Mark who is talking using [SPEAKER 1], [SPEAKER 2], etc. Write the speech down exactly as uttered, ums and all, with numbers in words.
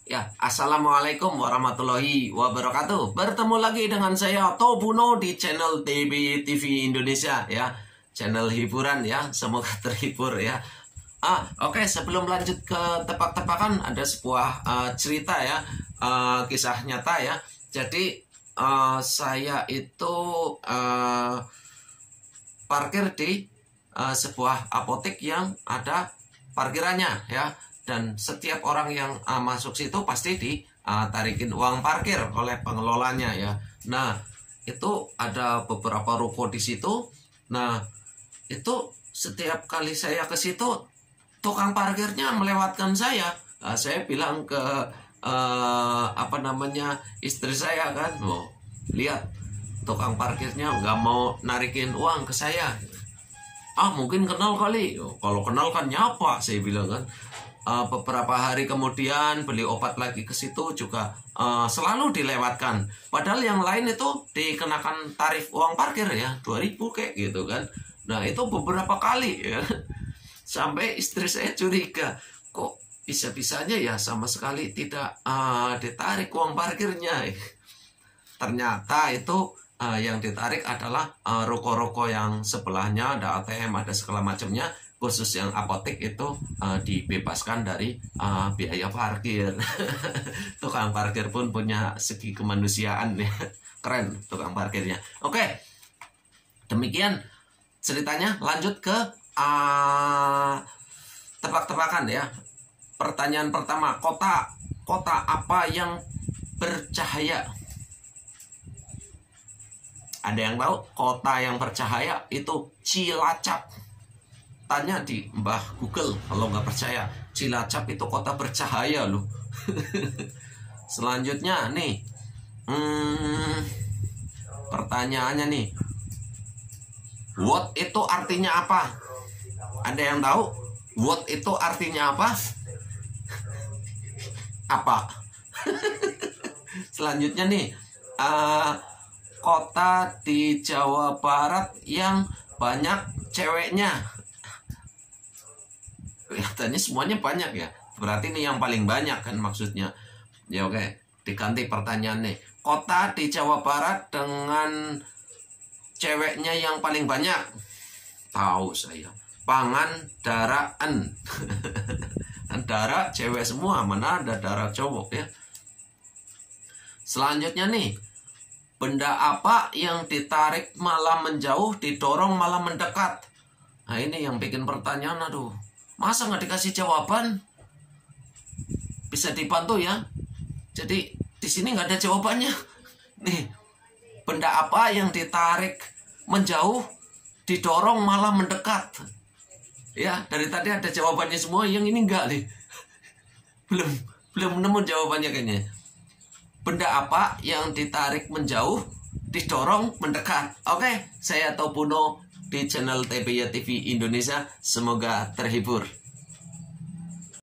[SPEAKER 1] Ya, assalamualaikum warahmatullahi wabarakatuh. Bertemu lagi dengan saya Tobuno di channel T B T V Indonesia ya, channel hiburan ya. Semoga terhibur ya. Ah, oke. Okay, sebelum lanjut ke tebak-tebakan, ada sebuah uh, cerita ya, uh, kisah nyata ya. Jadi uh, saya itu uh, parkir di uh, sebuah apotek yang ada parkirannya ya. Dan setiap orang yang uh, masuk situ pasti ditarikin uh, uang parkir oleh pengelolanya ya. Nah, itu ada beberapa ruko di situ. Nah, itu setiap kali saya ke situ, tukang parkirnya melewatkan saya. Nah, saya bilang ke uh, apa namanya istri saya kan, oh, lihat tukang parkirnya nggak mau narikin uang ke saya. Ah, mungkin kenal kali. Oh, kalau kenal kan nyapa, saya bilang kan. Uh, beberapa hari kemudian beli obat lagi ke situ juga uh, selalu dilewatkan. Padahal yang lain itu dikenakan tarif uang parkir ya, dua ribu kayak gitu kan. Nah, itu beberapa kali ya. Sampai istri saya curiga, kok bisa-bisanya ya sama sekali tidak uh, ditarik uang parkirnya. Ternyata itu uh, yang ditarik adalah ruko-ruko uh, yang sebelahnya ada A T M, ada segala macamnya. Khusus yang apotek itu uh, dibebaskan dari uh, biaya parkir. Tukang parkir pun punya segi kemanusiaan ya. Keren tukang parkirnya. Oke, demikian ceritanya. Lanjut ke uh, tebak-tebakan ya. Pertanyaan pertama, kota kota apa yang bercahaya? Ada yang tahu? Kota yang bercahaya itu Cilacap. Tanya di Mbah Google kalau nggak percaya. Cilacap itu kota bercahaya loh. Selanjutnya nih, hmm, pertanyaannya nih, what itu artinya apa? Ada yang tahu? What itu artinya apa? Apa? Selanjutnya nih, uh, kota di Jawa Barat yang banyak ceweknya. Kelihatannya semuanya banyak ya. Berarti ini yang paling banyak kan maksudnya. Ya oke, diganti pertanyaan nih. Kota di Jawa Barat dengan ceweknya yang paling banyak. Tahu saya. Pangandaran. Darah cewek semua, mana ada darah cowok ya. Selanjutnya nih. Benda apa yang ditarik malah menjauh, didorong malah mendekat? Nah, ini yang bikin pertanyaan, aduh. Masa nggak dikasih jawaban? Bisa dibantu ya. Jadi di sini nggak ada jawabannya. Nih, benda apa yang ditarik menjauh, didorong malah mendekat? Ya, dari tadi ada jawabannya semua, yang ini enggak nih. Belum belum nemu jawabannya kayaknya. Benda apa yang ditarik menjauh, didorong mendekat? Oke, saya Tobuno di channel T B Y T V Indonesia. Semoga terhibur.